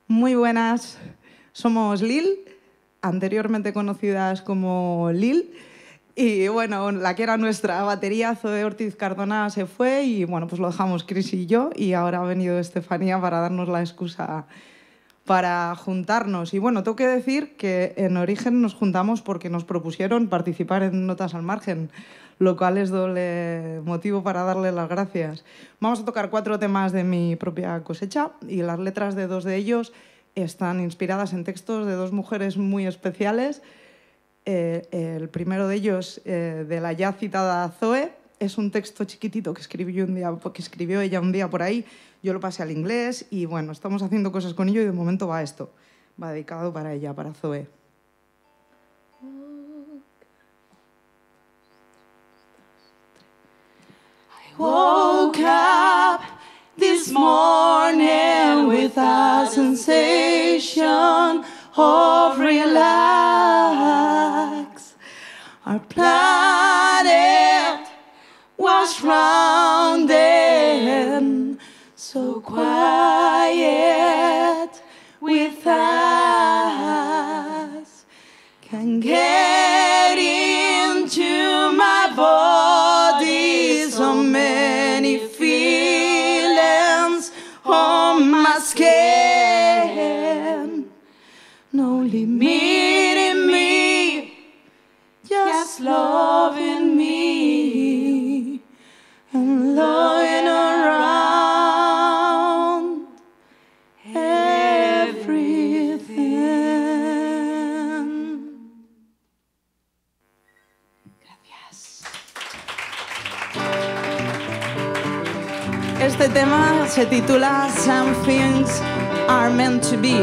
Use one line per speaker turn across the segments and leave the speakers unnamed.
Muy buenas, somos Lil, anteriormente conocidas como Lil. Y bueno, la que era nuestra batería, Zoe Ortiz Cardona, se fue y bueno, pues lo dejamos Chris y yo, y ahora ha venido Estefanía para darnos la excusa para juntarnos. Y bueno, tengo que decir que en origen nos juntamos porque nos propusieron participar en Notas al Margen, lo cual es doble motivo para darle las gracias. Vamos a tocar 4 temas de mi propia cosecha y las letras de 2 de ellos están inspiradas en textos de 2 mujeres muy especiales. El primero de ellos, de la ya citada Zoe, es un texto chiquitito que escribió ella un día por ahí. Yo lo pasé al inglés y bueno, estamos haciendo cosas con ello y de momento va esto. Va dedicado para ella, para Zoe.
I woke up this morning with a sensation of relax. Our planet was rounded, so quiet with us. Can get into my body so many feelings on my skin. No limit in me, just loving me and loving around everything. Gracias.
Este tema se titula Some Things Are Meant to Be.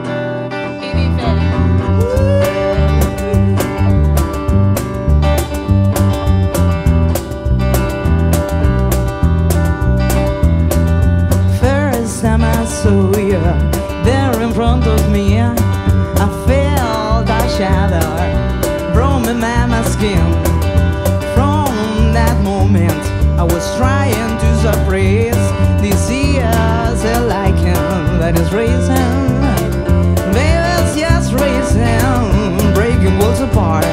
First time I saw you there in front of me, I felt a shadow from my skin. From that moment I was trying to suppress this years like that is racing. Baby, it's just racing, breaking walls apart.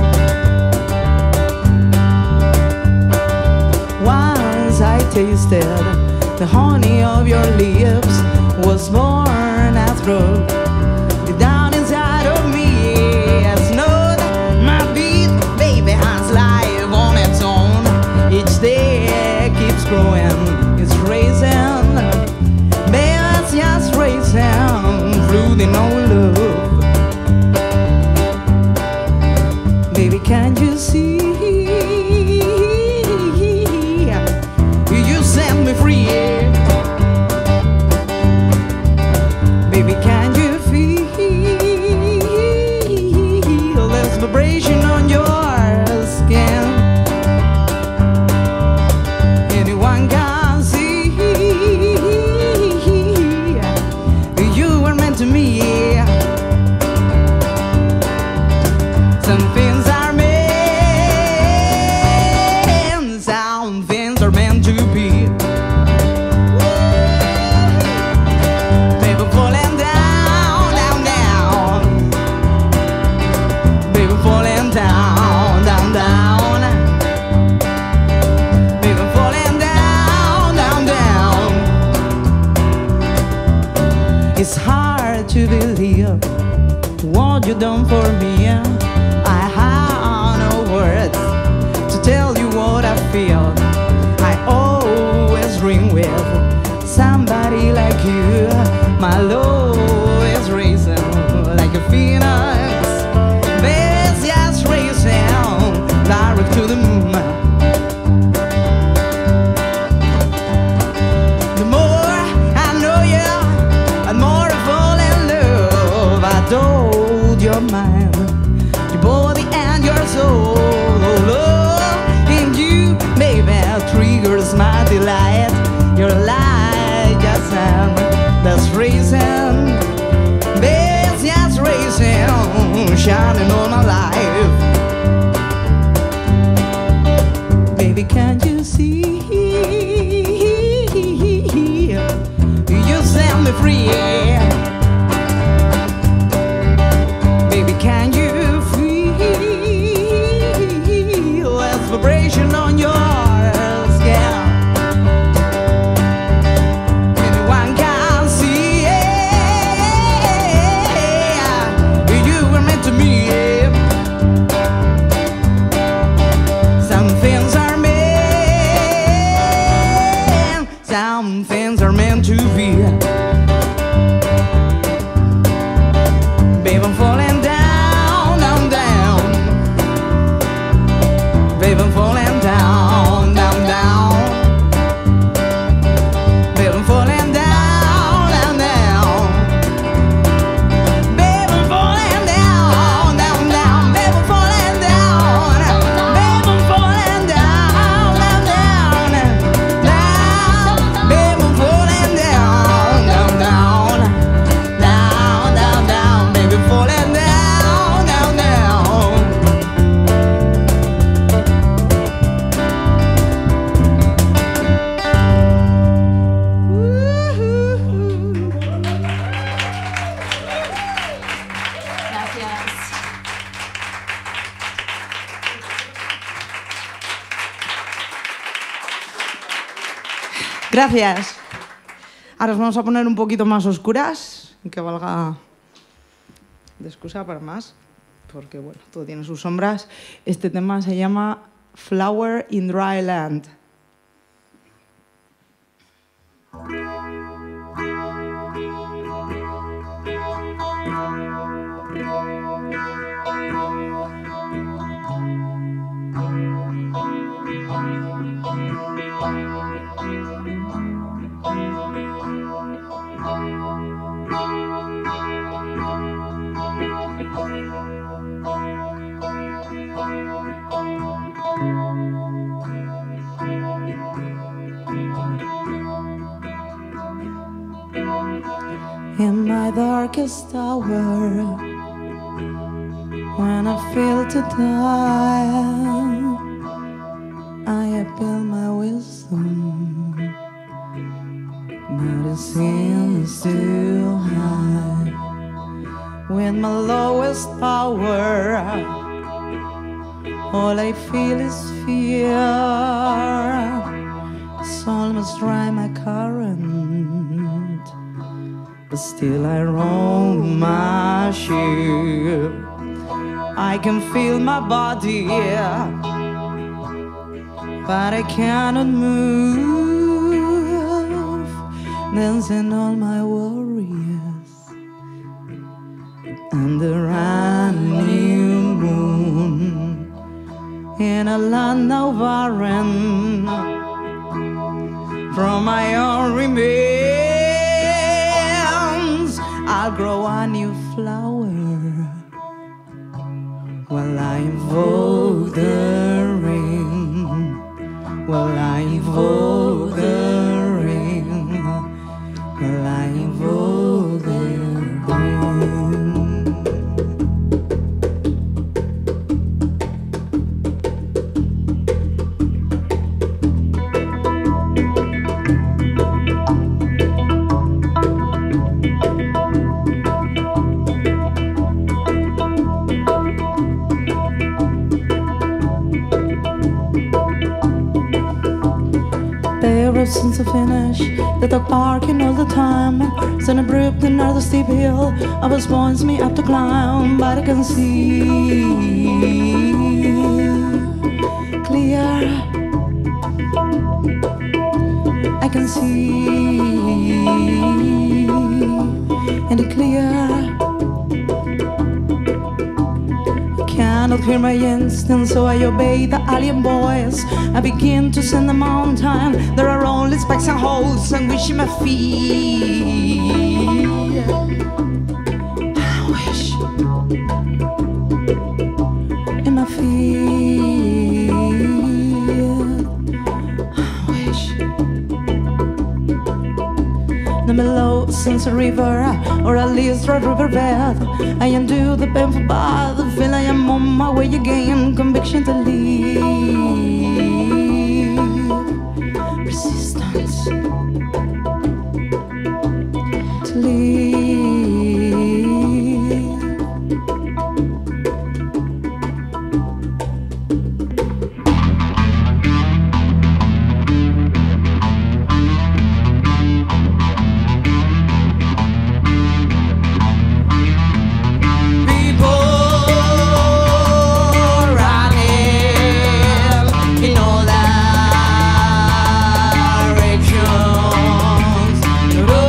Once I tasted the honey of your lips, was born a throat down inside of me. As know that my beat, baby, has life on its own. Each day keeps growing, it's racing. Baby, it's just racing through the no love. Baby, can't you see? You set me free. Baby, can you feel this vibration on your skin? Anyone can see you were meant to me. Some things are meant, some things are meant to be. Baby, falling down, down, down. Baby, falling down, down, down. Baby, falling down, down, down. It's hard to believe what you done for me. I have no words to tell you what I feel. I always dream with somebody like you. My love is racing like a phoenix. It's just racing direct to the moon. The more I know you, the more I fall in love. I told your mind, your body and your soul. Love in you, baby, triggers my delight. Your light just that's racing. It's just racing, shining on my life. Baby, can't you see? You set me free. envy. Babe, I'm falling down, down, down. Babe, I'm falling down, down, down. Babe, I'm falling down, down, down. Babe, I'm falling down, down, down. Babe, I'm falling down. Babe, I'm falling down, down, down, down. Babe, I'm falling down, down, down, down, down, down. Baby, falling down, down, down.
Gracias.
Gracias. Ahora os vamos a poner un poquito más oscuras, que valga de excusa para más, porque bueno, todo tiene sus sombras. Este tema se llama Flower in Dry Land. In my darkest hour, when I feel to die, I appeal my wisdom, but it seems too high. With my lowest power, all I feel is fear. Soul must dry my current, but still I roam my ship. I can feel my body, but I cannot move. Dancing all my worries under a new moon, in a land now barren from my own remains. I'll grow a new flower while I invoke the rain, while I invoke the rain, while I invoke the rain. Since I finish the dog barking all the time, then abrupt another steep hill always points me up to climb, but I can see clear. I can see in the clear. Cannot hear my instinct, so I obey the alien voice. I begin to send the mountain. There are only spikes and holes and wish in my feet. I wish in my feet. I wish. The mellow since a river, or at least a riverbed. I undo the painful path, feel I am on my way again. Conviction to leave, resistance to leave. In all directions,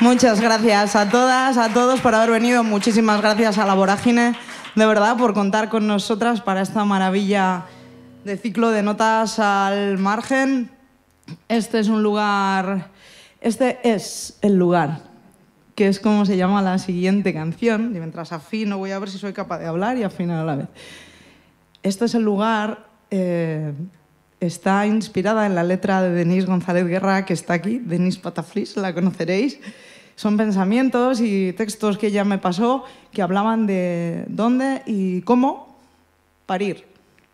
Muchas gracias a todas, a todos por haber venido. Muchísimas gracias a La Vorágine, de verdad, por contar con nosotras para esta maravilla de ciclo de notas al margen. Este es el lugar, que es como se llama la siguiente canción. Y mientras afino, voy a ver si soy capaz de hablar y afinar a la vez. Este es el lugar, está inspirada en la letra de Denise González Guerra, que está aquí, Denise Pataflis, la conoceréis. Son pensamientos y textos que ella me pasó que hablaban de dónde y cómo parir.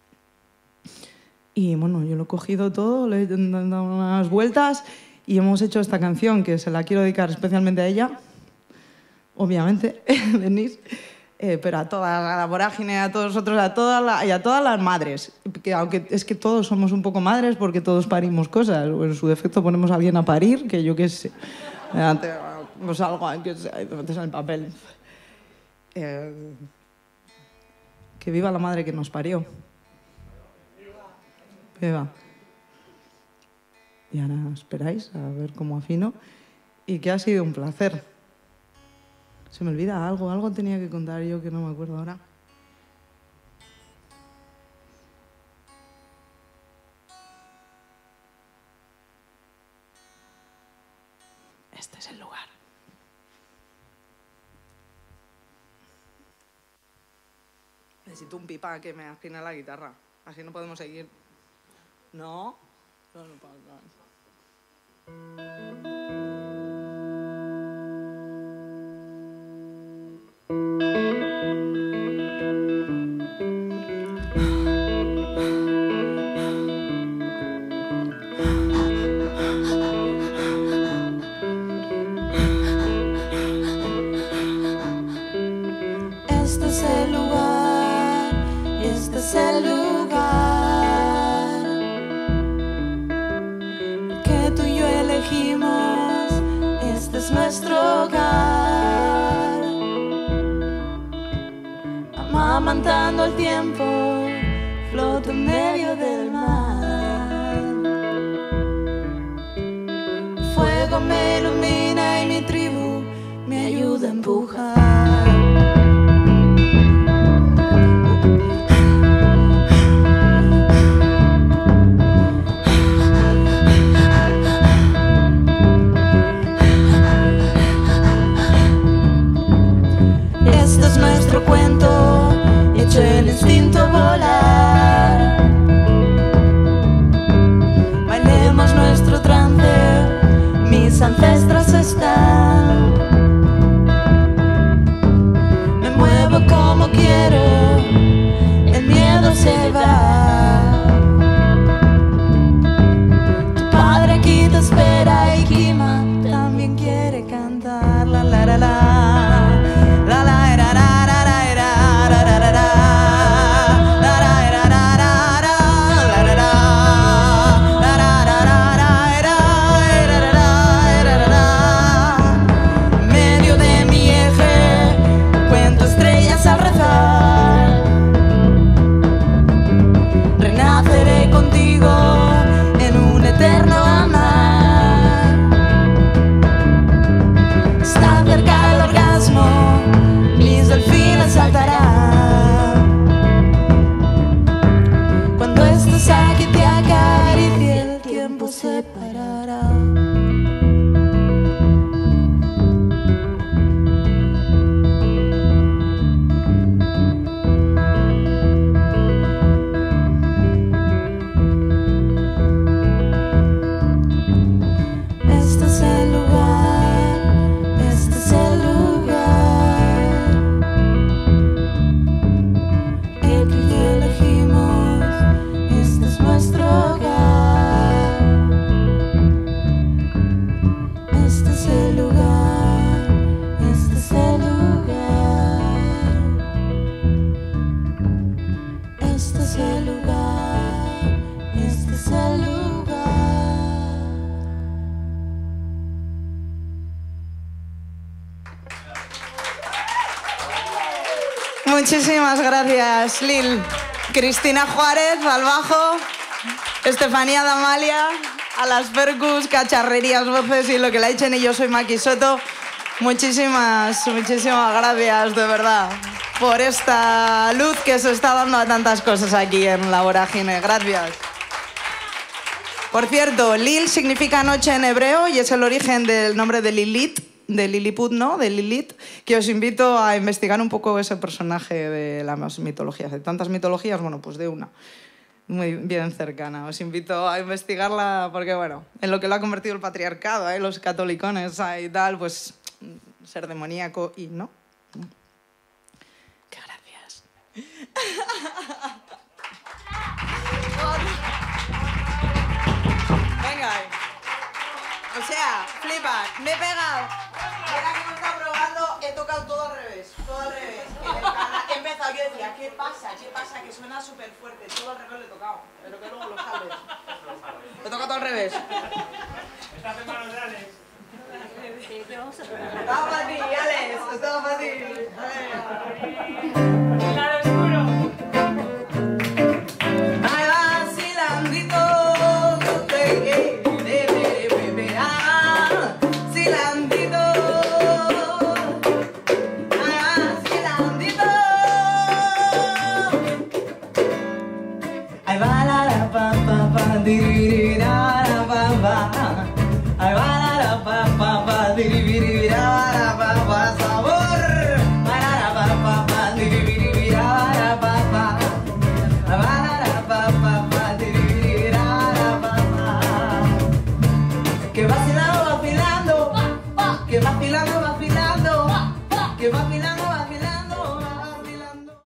Y bueno, yo lo he cogido todo, le he dado unas vueltas y hemos hecho esta canción que se la quiero dedicar especialmente a ella, obviamente, Denise, pero a toda la Vorágine, a todos nosotros, y a todas las madres. Que aunque es que todos somos un poco madres porque todos parimos cosas, o en su defecto ponemos a alguien a parir, que yo qué sé. Pues algo que te metes en el papel. Que viva la madre que nos parió. Viva. Y ahora esperáis a ver cómo afino. Y que ha sido un placer. Se me olvida algo tenía que contar yo que no me acuerdo ahora. Este es el lugar. Necesito un pipa que me afine la guitarra. Así no podemos seguir. ¿No? No pasa.
Este es el lugar que tú y yo elegimos. Este es nuestro hogar, amamantando el tiempo, floto en medio del mar. El fuego me ilumina y mi tribu me ayuda a empujar. Nuestro cuento, hecho el instinto volar. Bailemos nuestro trance, mis ancestros están. Me muevo como quiero, el miedo se va. Tu padre aquí te espera y Kima también quiere cantar. La la la la. Cuando estés aquí te acaricie, el tiempo se parará. Este es el lugar, este es el lugar. Nuestro hogar, este es el lugar, este es el lugar, este es el lugar, este es el lugar.
Muchísimas gracias, Lil. Cristina Juárez al bajo, Estefanía Damalia a las percus, cacharrerías, voces y lo que le echen. Y yo soy Maki Soto. Muchísimas gracias, de verdad, por esta luz que se está dando a tantas cosas aquí en La Vorágine. Gracias. Por cierto, Lil significa noche en hebreo y es el origen del nombre de Lilith, de Lilliput, ¿no? De Lilith, que os invito a investigar un poco ese personaje de las mitologías. De tantas mitologías, bueno, pues de una muy bien cercana. Os invito a investigarla porque, bueno, en lo que lo ha convertido el patriarcado, los catolicones y tal, pues ser demoníaco y no. ¡Qué gracias! Venga. O sea, flipa, me he pegado. Mira que me está probando, he tocado todo al revés. Todo al revés. He empezado, yo decía, ¿qué pasa? ¿Qué pasa? Que suena súper fuerte. Todo al revés lo he tocado. Pero que luego lo sabes. Lo he tocado todo al revés.
Estás en manos de Alex.
Todo para ti, Alex. Todo para ti.
El lado oscuro.
Ahí va, Cilandrito. Cilandrito. Ahí va la pa pa pa di da pa pa.